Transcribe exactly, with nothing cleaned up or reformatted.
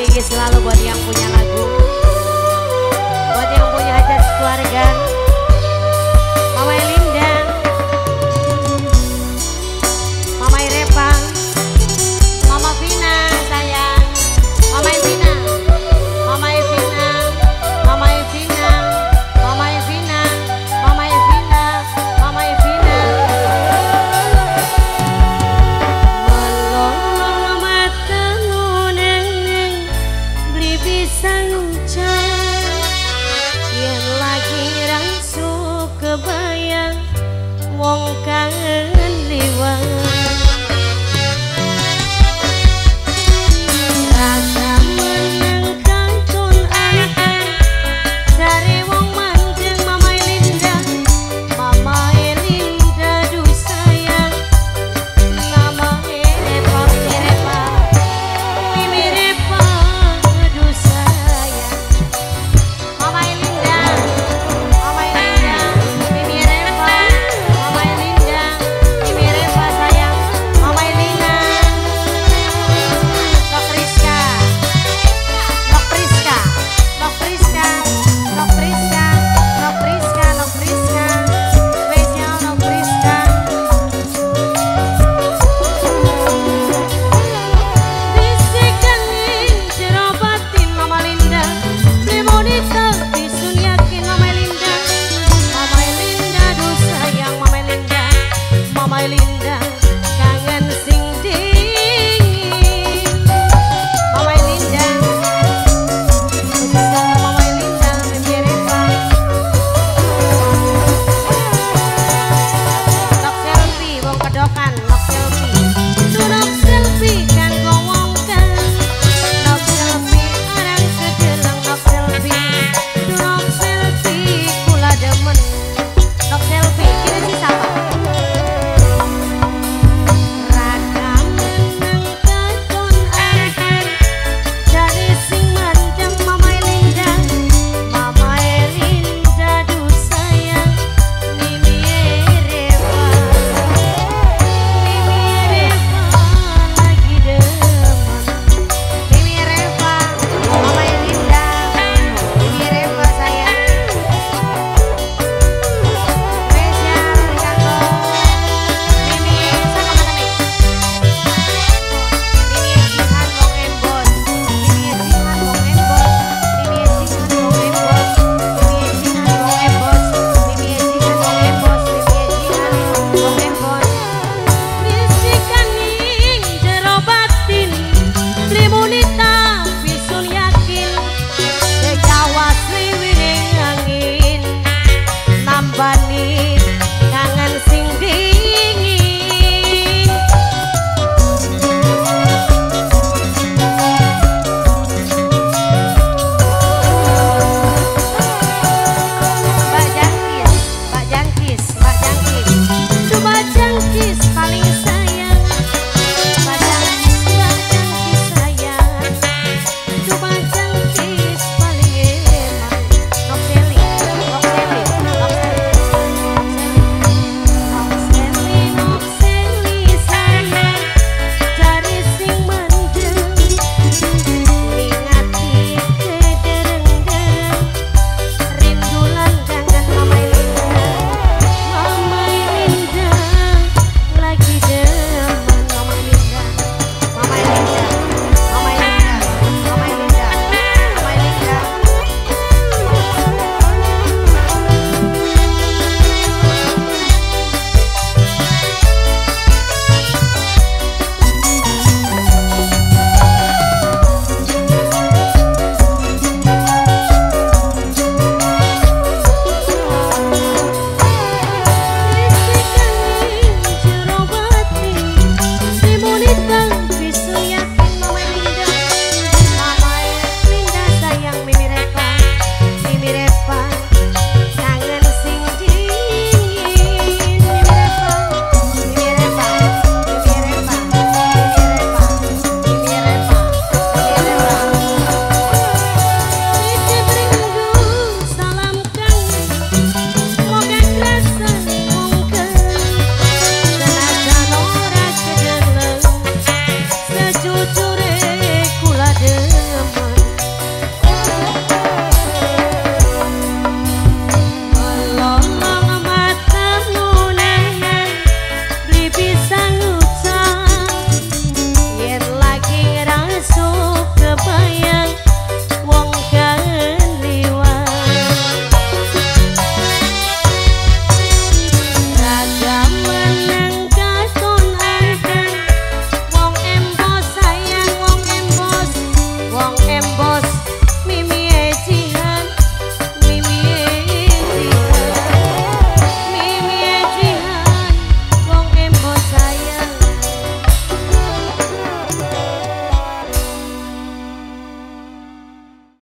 ini selalu buat yang punya lagu, buat yang punya hajat keluarga. Mama Elinda, Mama Irepa, Mama Vina sayang, Mama Evina, Mama Evina, Mama Evina, Mama Evina, Mama Evina, Mama Evina. Melolong matamu neng beli pisang yen lagi rangsu kebayang wong kangen liwat. Rasa menang kantun anteng dari wong manjeng Mama Elinda, Mama Elinda du sayang, Mama Irepa, Irepa, Mimi Irepa du sayang, Mama Elinda, Mama Elinda, Mimi Irepa, Mama Elinda, Mimi Irepa sayang, Mama Elina, Dok Rizka, Dok Rizka, Dok Rizka, Dok Rizka, Dok Rizka, Dok Rizka, spesial Dok Rizka. Bisikan jero batin Mama Linda, beli bonita bisun yakin Mama Elinda, Mama Elinda du sayang Mama Elinda, Mama Elinda kangen sing dingin, Mama Elinda, khususnya Mama Elinda Mimi Irepa, Dok Selfie wong kedokan.